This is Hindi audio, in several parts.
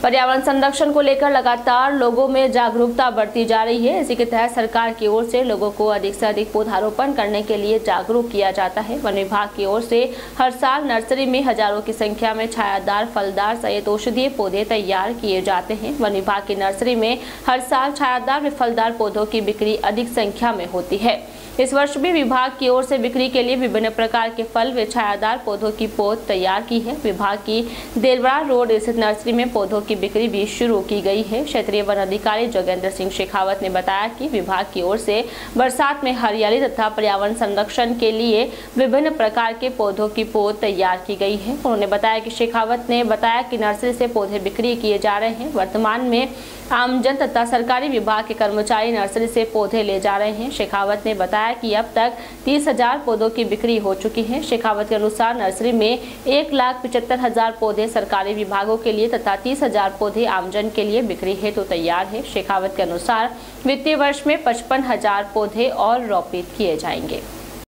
पर्यावरण संरक्षण को लेकर लगातार लोगों में जागरूकता बढ़ती जा रही है। इसी के तहत सरकार की ओर से लोगों को अधिक से अधिक पौधारोपण करने के लिए जागरूक किया जाता है। वन विभाग की ओर से हर साल नर्सरी में हजारों की संख्या में छायादार, फलदार सहित औषधीय पौधे तैयार किए जाते हैं। वन विभाग की नर्सरी में हर साल छायादार व फलदार पौधों की बिक्री अधिक संख्या में होती है। इस वर्ष भी विभाग की ओर से बिक्री के लिए विभिन्न प्रकार के फल व छायादार पौधों की पौध तैयार की है। विभाग की देलवाड़ा रोड स्थित नर्सरी में पौधों की बिक्री भी शुरू की गई है। क्षेत्रीय वन अधिकारी जोगेंद्र सिंह शेखावत ने बताया कि विभाग की ओर से बरसात में हरियाली तथा पर्यावरण संरक्षण के लिए विभिन्न प्रकार के पौधों की पौध तैयार की गई है। उन्होंने बताया कि शेखावत ने बताया कि नर्सरी से पौधे बिक्री किए जा रहे हैं। वर्तमान में आमजन तथा सरकारी विभाग के कर्मचारी नर्सरी से पौधे ले जा रहे हैं। शेखावत ने बताया कि अब तक 30,000 पौधों की बिक्री हो चुकी है। शेखावत के अनुसार नर्सरी में 1,75,000 पौधे सरकारी विभागों के लिए तथा 30,000 पौधे आमजन के लिए बिक्री हेतु तैयार है। शेखावत के अनुसार वित्तीय वर्ष में 55,000 पौधे और रोपित किए जाएंगे।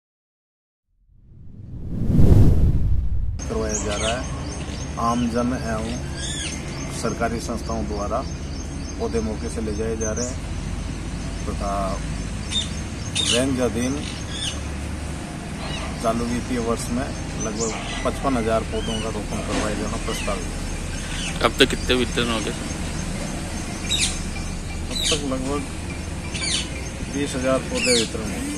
करवाया जा रहा है। आमजन एवं सरकारी संस्थाओं द्वारा पौधे मौके से ले जाए जा रहे हैं तथा रेंज अधीन चालू वित्तीय वर्ष में लगभग 55,000 पौधों का रोपण करवाया जाना प्रस्तावित है। अब तक कितने वितरण हो गए? अब तक लगभग 20,000 पौधे वितरण हुए।